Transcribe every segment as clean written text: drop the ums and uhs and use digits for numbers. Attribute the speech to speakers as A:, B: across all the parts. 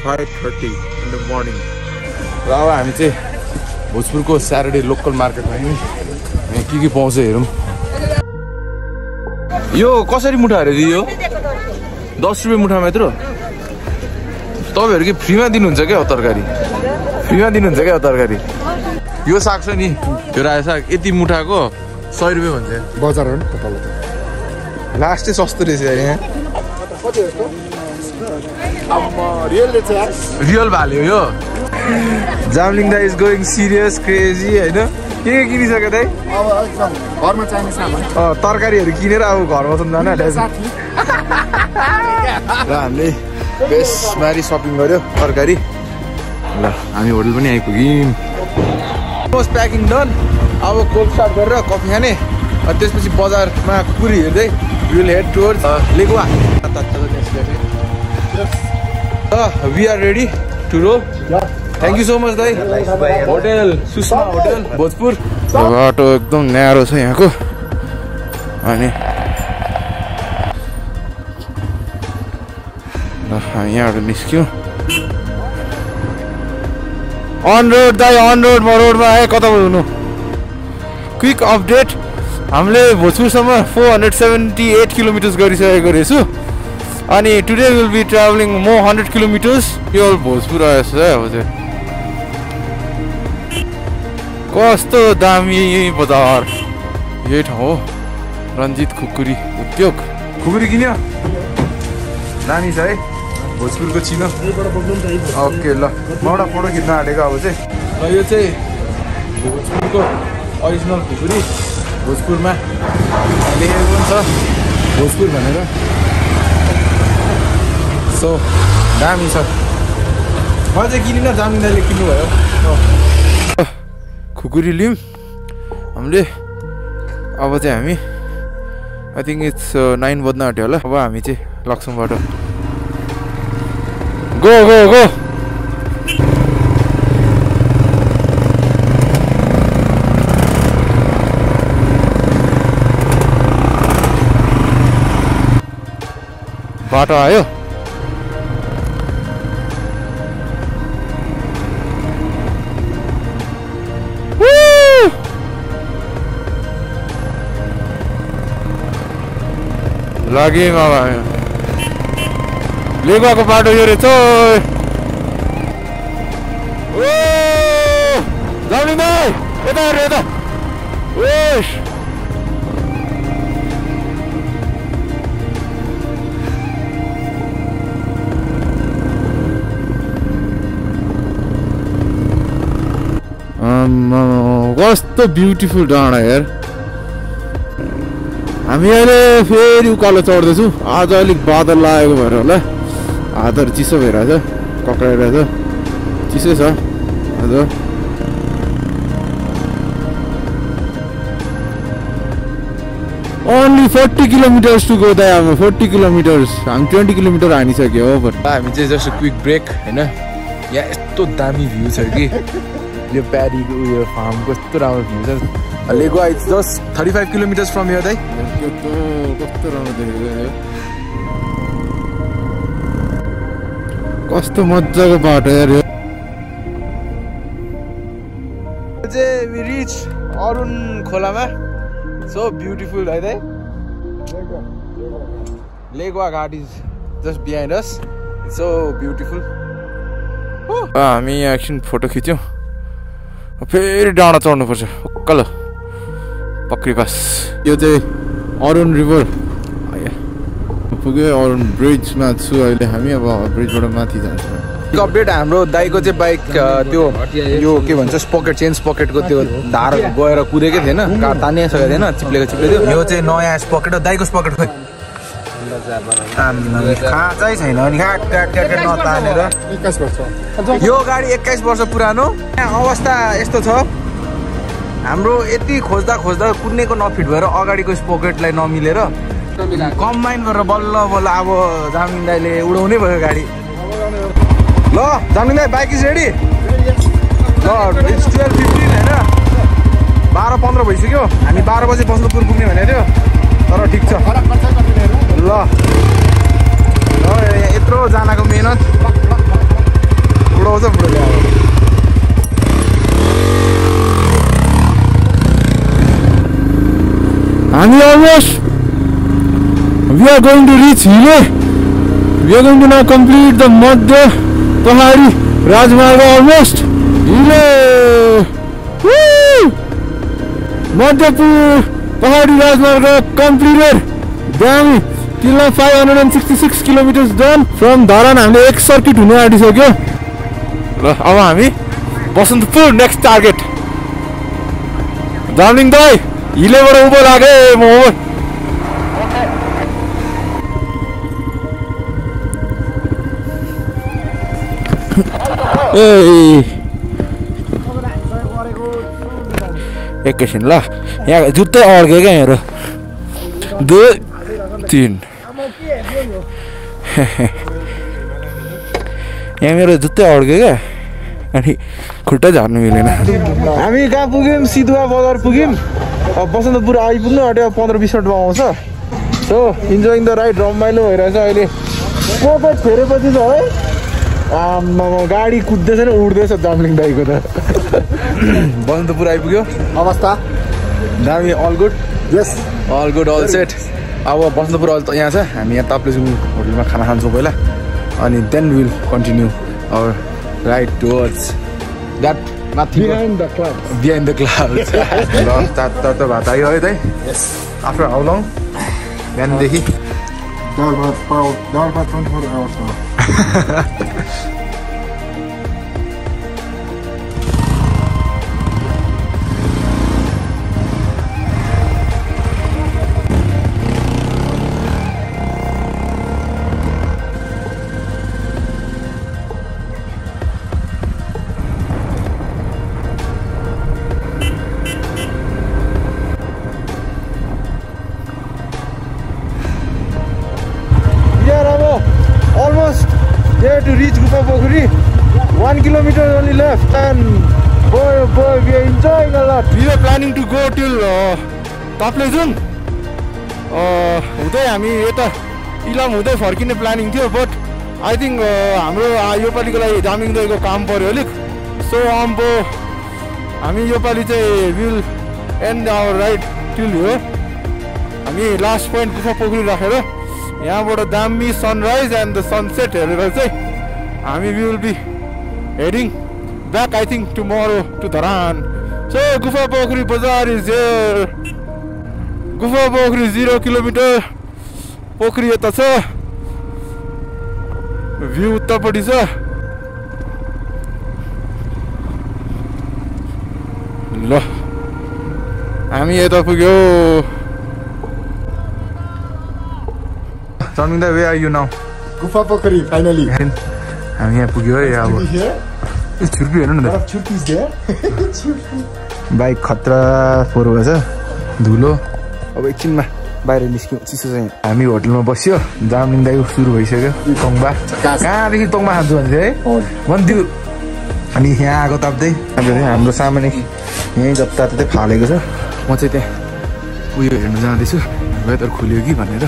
A: 5:30 in the morning. र अब हामी चाहिँ भोजपुरको स्याटरडे लोकल मार्केटमा आयौँ। यहाँ के पाउँछ हेरौँ। यो कसरी मुठा अरे दिदी? यो 10 रुपियाँ मुठा मात्र। तपाईँहरू के फ्रीमा दिनुहुन्छ क्या तरकारी? फ्रीमा दिनुहुन्छ क्या तरकारी? यो साग छ नि, यो रायो साग यति मुठाको 100 रुपियाँ भन्छ बजार हो नि त। तल लास्टै सस्तो रहेछ यहाँ। रियल भाल्यो यो। जामलिङ दा इज गोइङ सिरियस क्रेजी होइन। के किनिसक्यो दाइ?
B: अब एकदम घरमा चाहिने सामान
A: तरकारीहरू किनेर अब घरमा त जान र हामीले बेसमारी सपिङ गर्यो तरकारी। ल हामी होटल पनि आइपुग्यौँ। Most packing done. अब कोल्ड स्टार्ट गरेर कफी खाने अनि त्यसपछि बजारमा पुरी हेर्दै will head towards Leguwa. We are ready to roll. Thank you so much दाइ। Hotel Sushma hotel Bhojpur. बाटो एकदम न्यारो छ यहाँको। अनि यहाँबाट निस्क्यौँ। अन रोड दाइ, अन रोड। म रोडमा आएँ। कता हुनु? क्विक अपडेट, हामीले भोजपुरसम्म 478 किलोमिटर्स गरिसकेको रहेछु। अनि today will be travelling more 100 kilometres. यो भोजपुर आएछ अब चाहिँ। कस्तो दामी बजार। यही ठाउँ हो रञ्जित खुकुरी उद्योग। खुकुरी किन्यो? दामी छ है भोजपुरको चिनो। ओके ल, म एउटा फोटो खिच्न आँटेको अब चाहिँ। र यो चाहिँ भोजपुरको ओरिजिनल खुकुरी। भोजपुरमा लेखेको पनि छ भोजपुर भनेर। सो दामी छ। म चाहिँ किनिनँ, जामिन दाइले किन्नुभयो। खुकुरी लियौँ हामीले। अब चाहिँ हामी आई थिङ्क इट्स 9 बज्न आँट्यो होला। अब हामी चाहिँ लक्समबाट गो गो गो। बाटो आयो। लाग्यो बाबा। लेगुवाको बाटो यो रहेछ। जामिन दाइ यता हेर्नु यता। ओस कस्तो ब्युटिफुल डाँडा यार। हामी अहिले फेरि उकालो चढ्दैछौँ। आज अलिक बादल लागेको भएर होला हातहरू चिसो भइरहेछ, कक्राइरहेछ, चिसो छ आज। Only 40 kilometres to go the. 40 kilometres. हामी 20 किलोमिटर हानिसक्यो हो। हामी चाहिँ जस्ट क्विक ब्रेक होइन। यहाँ यस्तो दामी भ्यू छ कि यो प्यारीको उयो फार्मको यस्तो राम्रो भ्यू छ। Leguwa it's just 35 kilometres from here दाइ। कस्तो राम्रो देखेको, कस्तो मजाको बाटो यार। वी रिच अरुण खोलामा। सो ब्युटिफुल है दाइ। Leguwa Ghat is just behind us. So beautiful. हामी यहाँ एकछिन फोटो खिच्यौँ। फेरि डाँडा चढ्नुपर्छ उकालो पक्री पास। यो चाहिँ अरुण रिभर पुग्यो। अरुण ब्रिजमा छु अहिले हामी। अब ब्रिजबाट माथि जान्छौँ। अपडेट हाम्रो दाइको चाहिँ बाइक त्यो यो के भन्छ स्पकेट, चेन स्पकेटको त्यो धार गएर कुदेकै थिएन, कार तानिसकेको थिएन, चिप्लेको चिप्लेको थियो। यो चाहिँ नयाँ स्पकेट हो। दाइको स्पकेट खोइ खाँचै छैन नि, नतानेर। यो गाडी 21 वर्ष पुरानो। अवस्था यस्तो छ, हाम्रो यति खोज्दा खोज्दा कुद्नेको नफिट भएर अगाडिको स्पोकेटलाई नमिलेर कम्बाइन गरेर बल्ल बल्ल अब जामिन दाइले उडाउनै भयो गाडी। ल जामिन दाइ बाइक इज रेडी। ल इट्स 12:15 होइन, 12:15 भइसक्यो। हामी 12 बजे बस्नुपुर पुग्ने भनेको थियो, तर ठिक छ। ल यत्रो जनाको मेहनत almost. We are going to reach Hile. We are going to now complete the Madhya Pahari Rajmarga almost. Hile. Woo! Madhya Pahari Rajmarga completed. Damn. Till now 566 kilometers done. From Dharan हामीले एक circuit हुने आँटिसक्यो र अब हामी Basantapur next target Darjeeling दाइ हिलेबाट उँभो लागे म एकैछिन ल यहाँ जुत्तै अड्क्यो क्या मेरो 2 3 यहाँ मेरो जुत्तै अड्क्यो क्या अनि खुट्टा झार्नु मिलेन हामी कहाँ पुग्यौँ सिधुवा बजार पुग्यौँ अब बसन्तपुर आइपुग्नु आँट्यो 15-20 मिनटमा आउँछ सो इन्जोइङ द राइड रमाइलो भइरहेछ अहिले कोपट फेरेपछि त है गाडी कुद्दैछ नि उड्दैछ दार्जिलिङ दाइको त बसन्तपुर आइपुग्यो
B: अवस्था
A: दामी all good
B: yes
A: all good all set अब बसन्तपुर अहिले त यहाँ छ हामी यहाँ ताप्लेजुङ होटलमा खाना खान्छौँ पहिला अनि then will continue our ride towards that nothing behind the clouds ल त भात आयो है दाइ
B: यस
A: आफ्टर हाउ लङ बिहानदेखि
B: दाल भात 24 hours
A: to reach Gufa Pokhri. 1 kilometer only left and boy we are enjoying a lot. We were planning to go till Taplejung. हुँदै हामी यता इलाम हुँदै फर्किने प्लानिङ थियो बट आई थिङ्क हाम्रो योपालिको लागि दामिङ दाइको काम पर्यो अलिक सो हामी योपालि चाहिँ will end our ride till हो हामी लास्ट पोइन्ट गुफा पोखरी राखेर यहाँबाट दामी सनराइज एन्ड द सनसेट हेरेर चाहिँ हामी will be heading back I think tomorrow to Dharan so Gufa Pokhari बजार इज हियर गुफा पोखरी 0 किलोमिटर पोखरी यता छ भ्यू उतापट्टि छ ल हामी यता पुग्यो Turning the way are you now?
B: Gufa Pokhri finally.
A: हामी यहाँ पुग्यो है अब छुर्पी हेर्नु न बाइक खतरा फोहोर भएछ धुलो अब एकछिनमा बाहिर निस्क्यौँ चिसो चाहिँ हामी होटलमा बस्यो दार्जिलिङ दाइको सुरु भइसक्यो तोङबा कहाँदेखि तोङबा खान्छु भने है भन्थ्यो अनि यहाँ आगो ताप्दै हाम्रो सामान यहीँ जताततै फालेको छ म चाहिँ त्यहाँ उयो हेर्नु जाँदैछु वेदर खुल्यो कि भनेर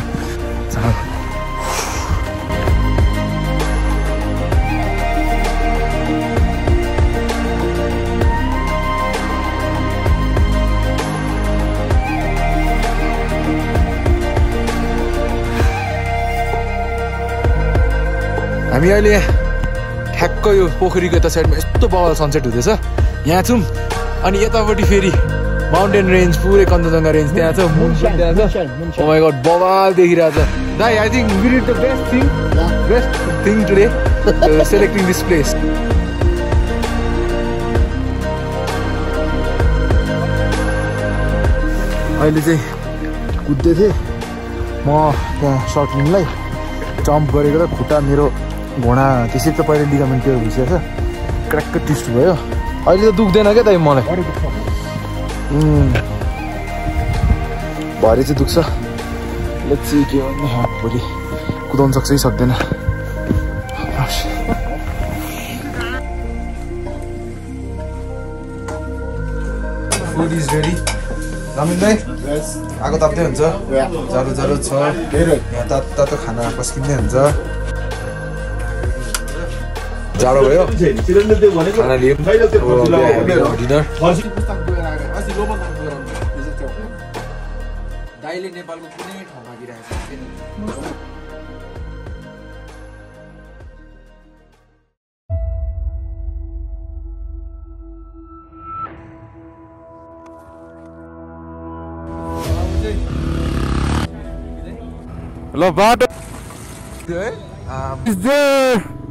A: हामी अहिले ठ्याक्क यो पोखरीको यता साइडमा यस्तो बवाल सनसेट हुँदैछ यहाँ छौँ अनि यतापट्टि फेरि माउन्टेन रेन्ज पुरै कञ्चनजङ्घा रेन्ज त्यहाँ छ मुन त्यहाँ छ ओ माइ गॉड बवाल देखिरहेछ दाइ I think we did the best thing today selecting this place अहिले चाहिँ कुद्दै थिएँ म त्यहाँ सर्टलिङलाई जम्प गरेको त खुट्टा मेरो घुँडा त्यसै त पहिला लिगामेन्ट टेयर भइसकेको छ क्र्याक्क ट्विस्ट भयो अहिले त दुख्दैन क्या दाइ मलाई भरे चाहिँ दुख्छ लेट्स सी के भन्ने भोलि कुदाउनु सक्छ कि सक्दैन फुड इज रेडी दामिन दाइ आगो ताप्दै हुन्छ जाडो जाडो छ यहाँ तातो खाना पस्किँदै हुन्छ जाडो भयो खाना लियौँ डिनर अहिले नेपालको कुनै ठाउँमा गिराएको छैन। ल बाटो is there